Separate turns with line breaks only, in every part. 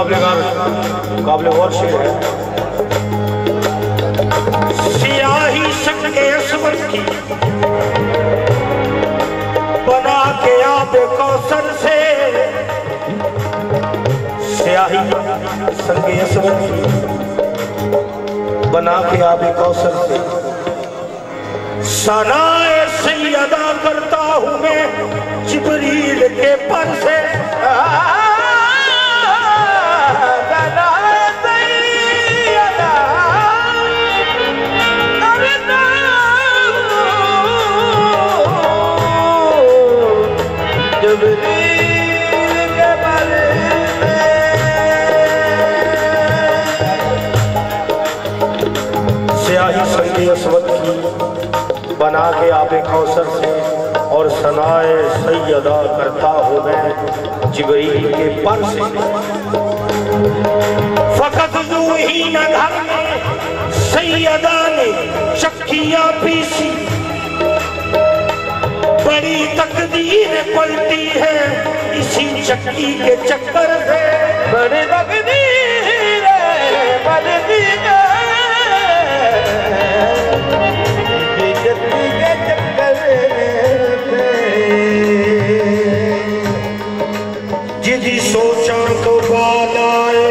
काबिल गौर शेर है। सियाही शक्के असवर की बना के आबे कौसर से, स्याही संगे असवर की बना के आबे कौसर से, सनाए सैयदा करता हूँ मैं जिब्रील के पर से। स्याही संगे असवद की बना के आबे कौसर से, और सनाए सैयदा करता हूँ मैं जिब्रील के पर से। फकत यूं ही न घर में सैयदा ने चक्कियां पीसी, बड़ी तकदीर पलटी है इसी चक्की के चक्कर से। बड़ी तकदीर पलटी है चक्की के चक्कर से। जिदी सोचा तो बालाए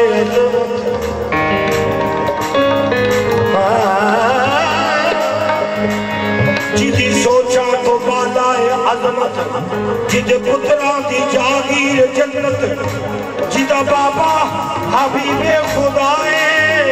जिदी सोचा तो बालाए अजमत, जिद पुत्रा दी जागीर जन्नत, जिदा बाबा हबीबे खुदाए।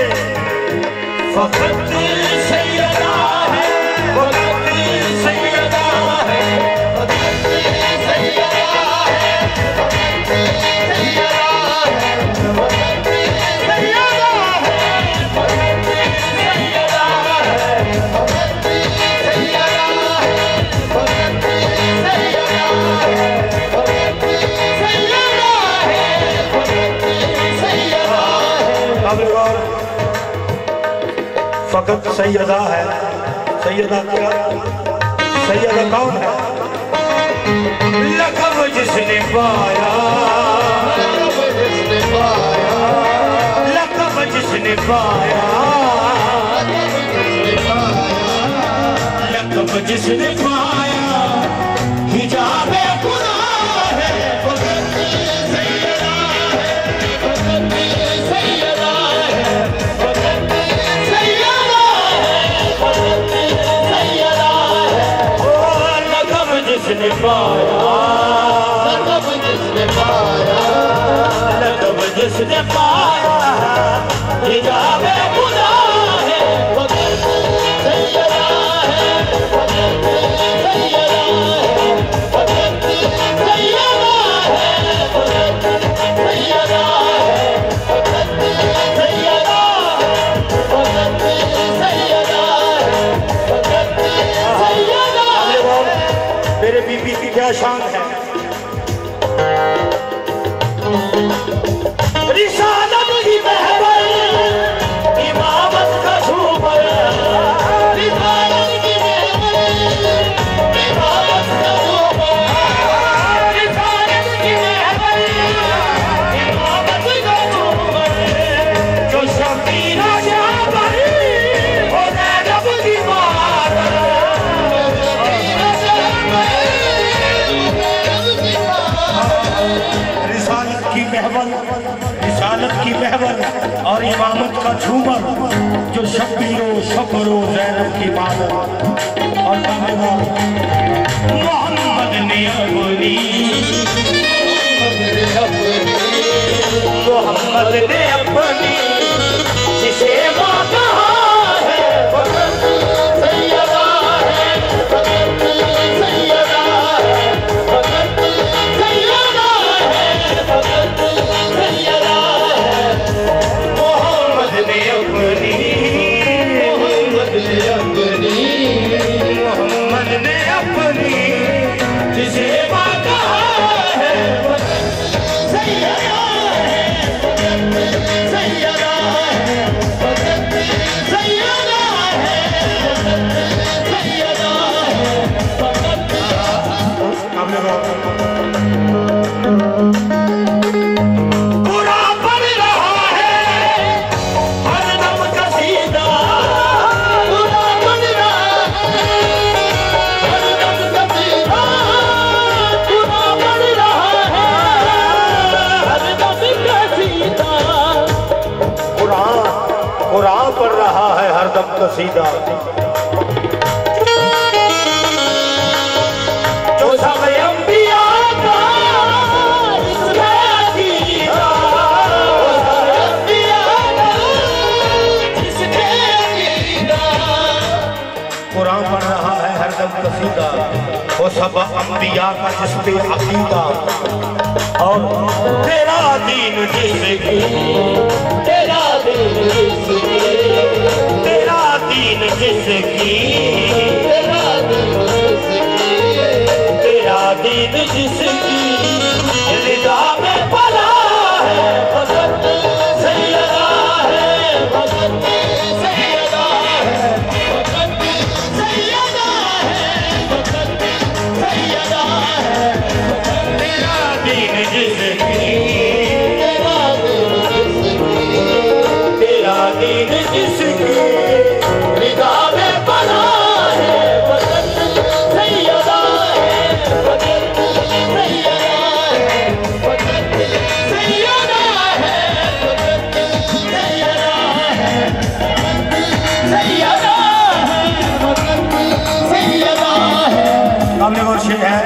फकत सैयदा है, फकत सैयदा है, फकत सैयदा है, फकत सैयदा है, फकत सैयदा है, फकत सैयदा है, फकत सैयदा है, फकत सैयदा है, फकत सैयदा है, फकत सैयदा है। फकत सैयदा है। सैयदा क्या? सैयदा कौन है? लक़ब जिसने पाया, लक़ब जिसने पाया, लक़ब जिसने पाया, हिजाबे खुदा है। फकत सैयदा है, फकत सैयदा है, फकत सैयदा है, फकत सैयदा है। ओ लक़ब जिसने पाया, लक़ब जिसने पाया, लक़ब जिसने पाया, हिजाबे खुदा है। फकत सैयदा है, फकत सैयदा है, फकत सैयदा है, फकत सैयदा है, फकत सैयदा है, फकत सैयदा है, फकत सैयदा है। मेरे बीबी की क्या शान है। रिसालत की महबल, इमामत का झूमर, रिसालत की महबल, इमामत का झूमर, रिसालत की महबल, इमामत का झूमर, जो शकीरा शाबर हो ज़ैनब की मात, रिसालत की महबल, रिसालत की महबल और इमामत का झूमर, जो शब्बीरो शक्रो ज़ैनब की मादर। और मोहम्मद ने अपनी, मोहम्मद ने अपनी जिसे मां कहा है। फकत सैयदा है, फकत सैयदा है, फकत सैयदा है, फकत सैयदा है। मोहम्मद ने अपनी, मोहम्मद ने अपनी, मोहम्मद ने अपनी जिसे मां कहा है। फकत सैयदा है, फकत सैयदा है, फकत सैयदा है, फकत सैयदा है, फकत। बुरा पड़ रहा दम कसीदा जो सब अंबिया का कुरान पढ़ रहा है हरदम कसीदा, वो सब अंबिया का जिस पे अकीदा। और तेरा दीन जिसकी, तेरा दीन जिसकी, तेरा दीन जिसकी, तेरा दीन जिसकी रिदा में पला है भगत सैयदा है, भगत सैयदा है, भगत सैयदा है, भगत सैयदा है। तेरा दीन जिसकी, तेरा दीन जिसकी रिदा में पला है भगत सैयदा है, भगत सैयदा है, भगत सैयदा है, भगत सैयदा है, सैयदा है, भगत सैयदा है। हमने वो शेर है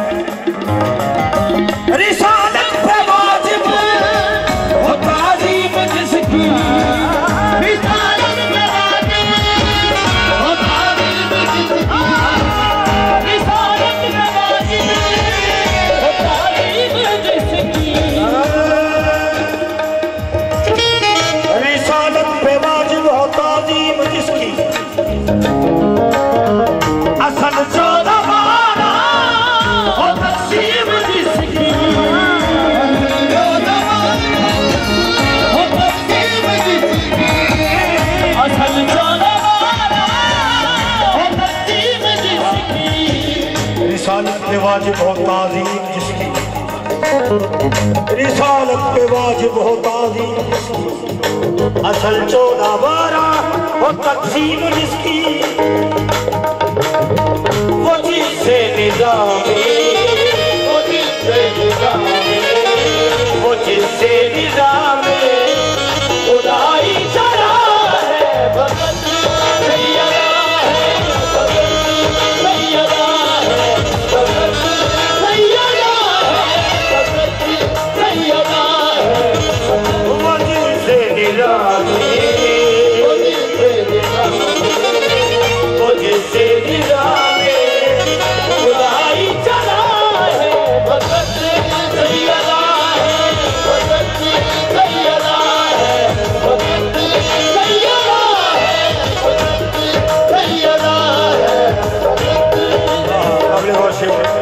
रिसालत पे वाजिब हो ताज़ीम जिसकी, रिसालत पे वाजिब हो ताज़ीम जिसकी, रिसालत पे वाजिब हो ताज़ीम जिसकी, रिसालत पे वाजिब हो ताज़ीम जिसकी। असल चौदह बारा हो तक़सीम जिसकी, हो तक़सीम जिसकी, असल चौदह बारा हो तक़सीम जिसकी। रिसालत पे वाजिब हो ताज़ीम जिसकी, रिसालत पे वाजिब हो ताज़ीम जिसकी। असल चौदह बारा हो तक़सीम जिसकी, वो जिससे निज़ामे, वो जिससे निज़ामे, वो जिससे निज़ामे खुदाई चला है भगत सैयदा है, भगत सैयदा है, भगत सैयदा है, भगत सैयदा है। वो जिससे निज़ामे, वो जिससे निज़ामे, वो जिससे निज़ामे खुदाई चला है भगत सैयदा है, भगत सैयदा है, भगत सैयदा है, भगत सैयदा है। अगले वर्ष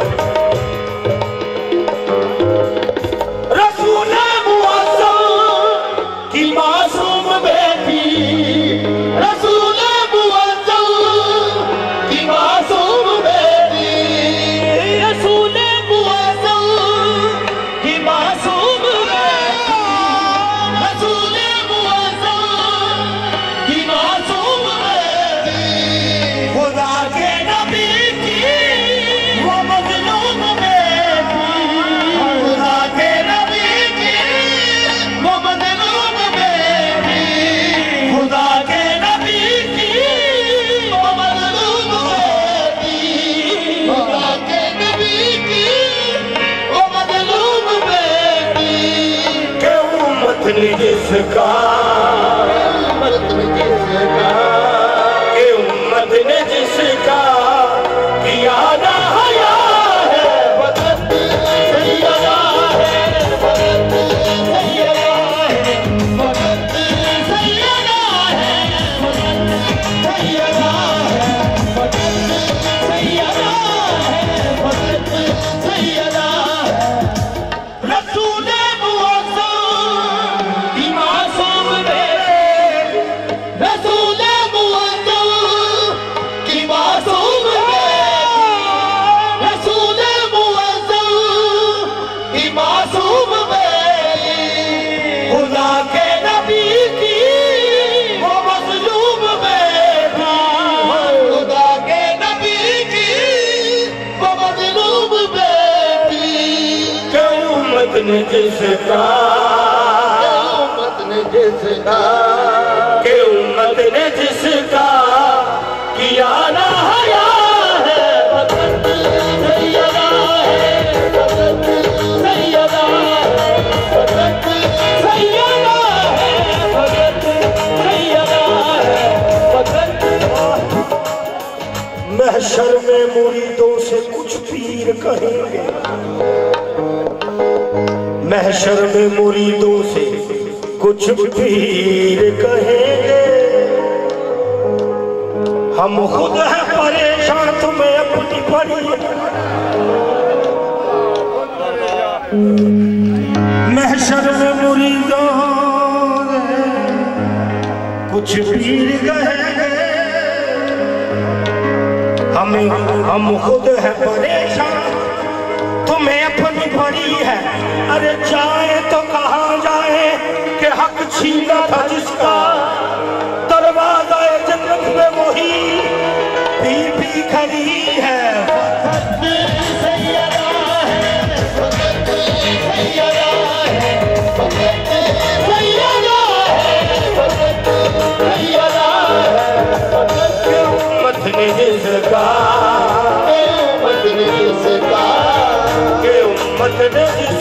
रसूल मुअज़्ज़म की मासूम बेटी, रसूल मुअज़्ज़म की मासूम बेटी, रसूल मुअज़्ज़म की मासूम बेटी, रसूल मुअज़्ज़म की मासूम बेटी। खुदा के नबी की वो मज़लूम बेटी, खुदा के नबी की वो मज़लूम बेटी, खुदा के नबी की वो मज़लूम बेटी, खुदा के नबी की वो मज़लूम बेटी। के उम्मत ने जिसका, उम्मत ने जिसका, के उम्मत ने जिसका किया ना हया है भगत सैयदा है, भगत सैयदा है, भगत सैयदा है, भगत सैयदा है, भगत सैयदा है, भगत सैयदा है। रसूल मुअज़्ज़म की मासूम बेटी, रसूल मुअज़्ज़म की मासूम बेटी, रसूल मुअज़्ज़म की मासूम बेटी। खुदा के नबी की वो मज़लूम बेटी, खुदा के नबी की वो मज़लूम बेटी। के उम्मत ने जिसका, उम्मत ने जिसका के उम्मत ने जिसका किया ना हया है, भगत सैयदा है, भगत सैयदा है, भगत सैयदा है, भगत सैयदा है, भगत। महशर में मुरीदों से कुछ पीर कहेंगे, महशर में मुरीदों से कुछ पीर कहेंगे। हम खुद हैं परेशान, तुम्हें अपनी पड़ी। महशर में मुरीदों से कुछ पीर कहेंगे। हम खुद हैं परेशान, तुम्हें अपनी पड़ी है। अरे जाए तो कहाँ जाए कि हक छीना था जिसका, दरवाजा जन्नत में वही बीबी खड़ी है। भगत सैयदा है, भगत सैयदा है, भगत सैयदा है, भगत सैयदा है, भगत के उम्मत ने जिसका, के उम्मत ने जिसका, के उम्मत ने